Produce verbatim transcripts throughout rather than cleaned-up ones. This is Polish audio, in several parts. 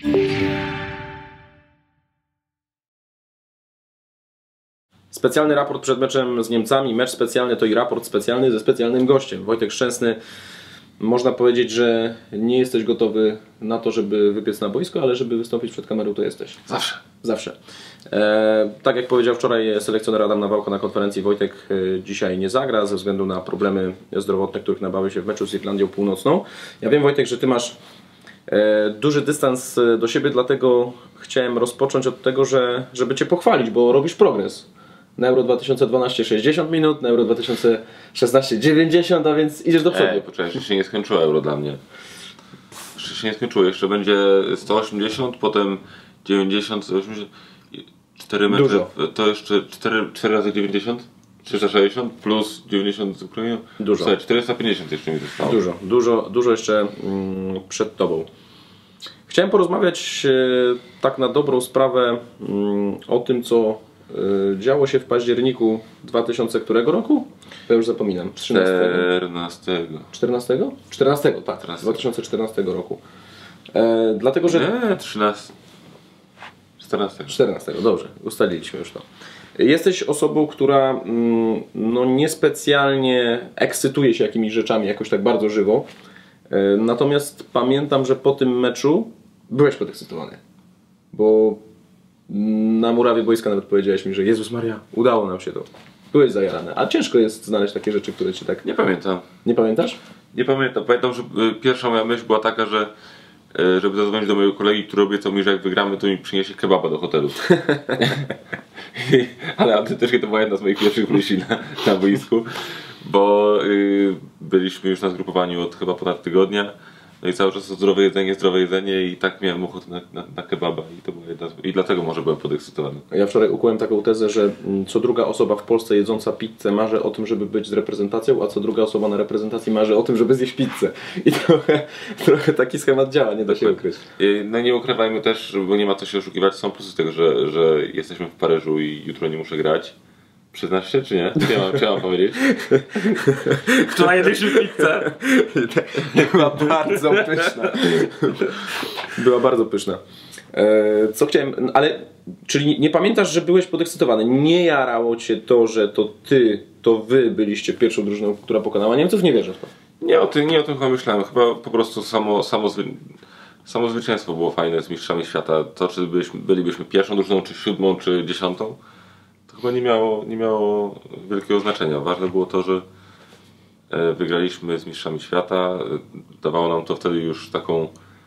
Specjalny raport przed meczem z Niemcami. Mecz specjalny to i raport specjalny ze specjalnym gościem. Wojtek Szczęsny, można powiedzieć, że nie jesteś gotowy na to, żeby wybiec na boisko, ale żeby wystąpić przed kamerą, to jesteś. Zawsze. Zawsze. E, tak jak powiedział wczoraj selekcjoner Adam Nawałka na konferencji, Wojtek e, dzisiaj nie zagra ze względu na problemy zdrowotne, których nabały się w meczu z Irlandią Północną. Ja wiem, Wojtek, że Ty masz e, duży dystans do siebie, dlatego chciałem rozpocząć od tego, że, żeby Cię pochwalić, bo robisz progres. Na Euro dwa tysiące dwanaście sześćdziesiąt minut, na Euro dwa tysiące szesnaście dziewięćdziesiąt, a więc idziesz do przodu. Ej, poczekaj, jeszcze się nie skończyło Euro dla mnie. Jeszcze się nie skończyło, jeszcze będzie sto osiemdziesiąt, potem dziewięćdziesiąt, sto osiemdziesiąt, cztery metry, Dużo. to jeszcze cztery, cztery razy dziewięćdziesiąt, trzysta sześćdziesiąt plus dziewięćdziesiąt z Ukrainą. Dużo. Słuchaj, czterysta pięćdziesiąt jeszcze mi zostało. Dużo, dużo, dużo jeszcze mm, przed Tobą. Chciałem porozmawiać e, tak na dobrą sprawę mm, o tym, co e, działo się w październiku dwa tysiące którego roku? Ja już zapominam. czternastego. czternastego? czternastego, tak. czternastego. dwa tysiące czternastego roku. E, dlatego, że... Nie, trzynastego. czternastego. czternastego, dobrze, ustaliliśmy już to. Jesteś osobą, która mm, no, niespecjalnie ekscytuje się jakimiś rzeczami jakoś tak bardzo żywo. E, natomiast pamiętam, że po tym meczu byłeś podekscytowany. Bo na murawie boiska nawet powiedziałeś mi, że Jezus Maria, udało nam się to. Byłeś zajarany. A ciężko jest znaleźć takie rzeczy, które Ci tak... Nie pamiętam. Nie pamiętasz? Nie pamiętam. Pamiętam, że y, pierwsza moja myśl była taka, że y, żeby zadzwonić do mojego kolegi, który obiecał mi, że jak wygramy, to mi przyniesie kebaba do hotelu. Ale autentycznie to była jedna z moich pierwszych myśli na, na boisku, bo y, byliśmy już na zgrupowaniu od chyba ponad tygodnia. No i cały czas to zdrowe jedzenie, zdrowe jedzenie i tak miałem ochotę na, na, na kebaba i to była jedna z... I dlatego może byłem podekscytowany. Ja wczoraj ukułem taką tezę, że co druga osoba w Polsce jedząca pizzę marzy o tym, żeby być z reprezentacją, a co druga osoba na reprezentacji marzy o tym, żeby zjeść pizzę. I trochę, trochę taki schemat działa, nie da się ukryć. No nie ukrywajmy też, bo nie ma co się oszukiwać, są plusy tego, że, że jesteśmy w Paryżu i jutro nie muszę grać. Przyznasz się, czy nie? Co ja mam, co ja mam powiedzieć? Wczoraj jedliśmy pizzę. Była bardzo pyszna. Była bardzo pyszna. E, co chciałem, ale czyli nie pamiętasz, że byłeś podekscytowany? Nie jarało Cię to, że to Ty, to Wy byliście pierwszą drużyną, która pokonała Niemców? Nie wierzę w to. Nie o tym, nie o tym chyba myślałem. Chyba po prostu samo, samo, zwy, samo zwycięstwo było fajne z mistrzami świata. To, czy byliśmy, bylibyśmy pierwszą drużyną, czy siódmą, czy dziesiątą, to chyba nie miało, nie miało wielkiego znaczenia. Ważne było to, że wygraliśmy z mistrzami świata. Dawało nam to wtedy już taką,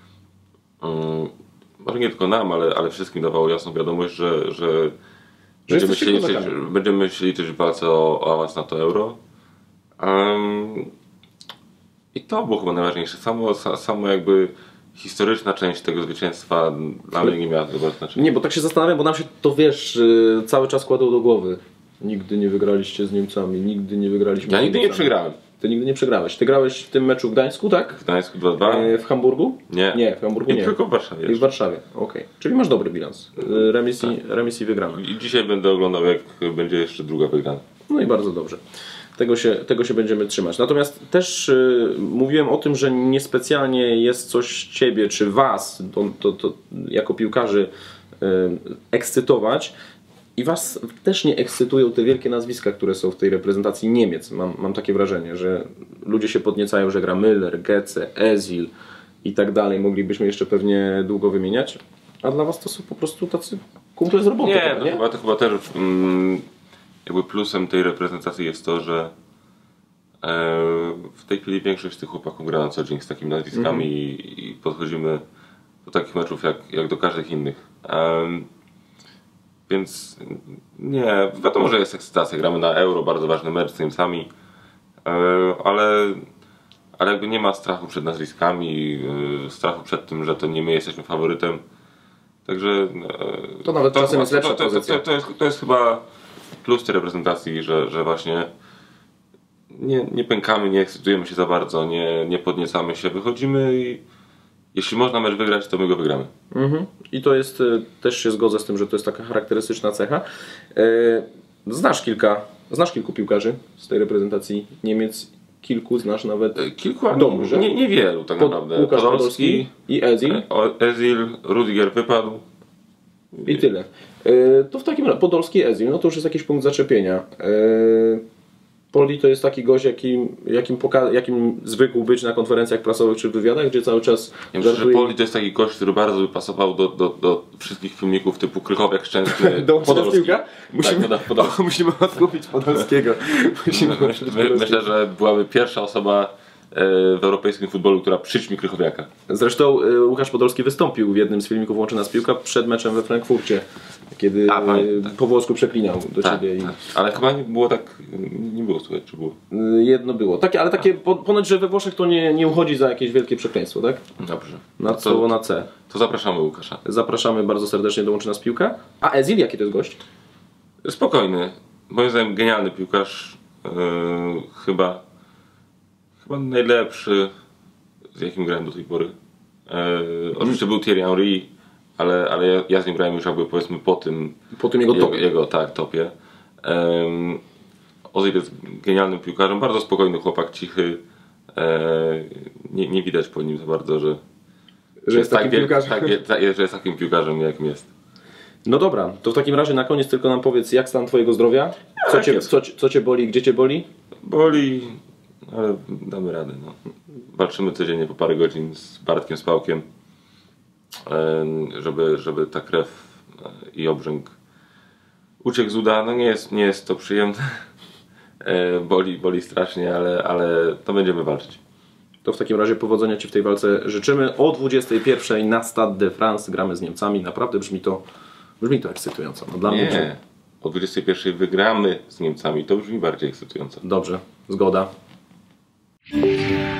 um, może nie tylko nam, ale, ale wszystkim dawało jasną wiadomość, że, że, że będziemy, się liczyć, będziemy się liczyć w walce o, o awans na to euro. Um, I to było chyba najważniejsze. Samo, samo jakby historyczna część tego zwycięstwa dla mnie nie miała tego znaczenia. Nie, bo tak się zastanawiam, bo nam się to, wiesz, cały czas kładą do głowy. Nigdy nie wygraliście z Niemcami, nigdy nie wygraliśmy Ja z nigdy Niemcami. nie przegrałem. Ty nigdy nie przegrałeś. Ty grałeś w tym meczu w Gdańsku, tak? W Gdańsku dwa dwa. E, w Hamburgu? Nie. Nie, w Hamburgu I nie. tylko w Warszawie. I w Warszawie, okej. Okay. Czyli masz dobry bilans. Remis, tak. remis i wygrana. I dzisiaj będę oglądał, jak będzie jeszcze druga wygrana. No i bardzo dobrze. Tego się, tego się będziemy trzymać. Natomiast też y, mówiłem o tym, że niespecjalnie jest coś Ciebie czy Was to, to, to jako piłkarzy y, ekscytować. I Was też nie ekscytują te wielkie nazwiska, które są w tej reprezentacji Niemiec. Mam, mam takie wrażenie, że ludzie się podniecają, że gra Müller, Götze, Özil i tak dalej. Moglibyśmy jeszcze pewnie długo wymieniać. A dla Was to są po prostu tacy kumple z roboty. Nie, chyba, to, nie? Chyba, to chyba też mm, jakby plusem tej reprezentacji jest to, że e, w tej chwili większość z tych chłopaków gra na co dzień z takimi nazwiskami mm. i, i podchodzimy do takich meczów jak, jak do każdych innych. Um, Więc nie, wiadomo, że jest ekscytacja. Gramy na Euro, bardzo ważny mecz z Niemcami, ale, ale jakby nie ma strachu przed nazwiskami, strachu przed tym, że to nie my jesteśmy faworytem. Także to nawet to, czasem to, jest lepsza to, to, pozycja. To, to, jest, to jest chyba plus tej reprezentacji, że, że właśnie nie, nie pękamy, nie ekscytujemy się za bardzo, nie, nie podniecamy się, wychodzimy i jeśli można mecz wygrać, to my go wygramy. Mhm. I to jest, też się zgodzę z tym, że to jest taka charakterystyczna cecha. Znasz kilka, znasz kilku piłkarzy z tej reprezentacji Niemiec kilku znasz nawet. Kilku, ale Dobrze. nie, niewielu tak Pod, naprawdę. Łukasz Podolski i Ezil. Ezil, Rudiger wypadł. I tyle. Yy, to w takim razie Podolski, Ezil, no to już jest jakiś punkt zaczepienia. Yy, Poli to jest taki gość, jakim, jakim, poka- jakim zwykł być na konferencjach prasowych czy wywiadach, gdzie cały czas Ja myślę, że żartuje. Poli to jest taki gość, który bardzo by pasował do, do, do wszystkich filmików typu Krychowiak Szczęsny, Do Podolski. piłka? Musimy, Tak, Podolski. o, musimy odkupić Podolskiego. Musimy Myślę, myślę, że byłaby pierwsza osoba w europejskim futbolu, która przyćmi Krychowiaka. Zresztą y, Łukasz Podolski wystąpił w jednym z filmików Łączy Nas Piłka przed meczem we Frankfurcie, kiedy A, pamiętam, y, tak. po włosku przeklinał do Tak, siebie. tak. Ale chyba nie było tak, nie było słychać, czy było? I, y, jedno było. Takie, ale takie, po, ponoć, że we Włoszech to nie, nie uchodzi za jakieś wielkie przekleństwo, tak? Dobrze. Na to, słowo na C. to zapraszamy Łukasza. Zapraszamy bardzo serdecznie do Łączy Nas Piłka. A Ezil, jaki to jest gość? Spokojny. Moim zdaniem genialny piłkarz. Yy, chyba, chyba najlepszy, z jakim grałem do tej pory. Yy, oczywiście był Thierry Henry, ale, ale ja, ja z nim grałem już jakby powiedzmy po tym Po tym jego topie. Jego, tak, topie. Um, Ozil jest genialnym piłkarzem, bardzo spokojny chłopak, cichy. E, nie, nie widać po nim za bardzo, że, Że jest takim tak, piłkarzem. Tak, tak, że jest takim piłkarzem, jakim jest. No dobra, to w takim razie na koniec tylko nam powiedz, jak stan twojego zdrowia? Co cię, co, co cię boli, gdzie cię boli? Boli, ale damy radę. No. Walczymy codziennie po parę godzin z Bartkiem Spałkiem, żeby, żeby ta krew i obrzęk uciekł z uda. No nie jest, nie jest to przyjemne. Boli, boli strasznie, ale, ale to będziemy walczyć. To w takim razie powodzenia ci w tej walce życzymy. O dwudziestej pierwszej na Stade de France gramy z Niemcami. Naprawdę brzmi to, brzmi to ekscytująco. No, dla mnie Nie, o dwudziestej pierwszej wygramy z Niemcami. To brzmi bardziej ekscytująco. Dobrze, zgoda.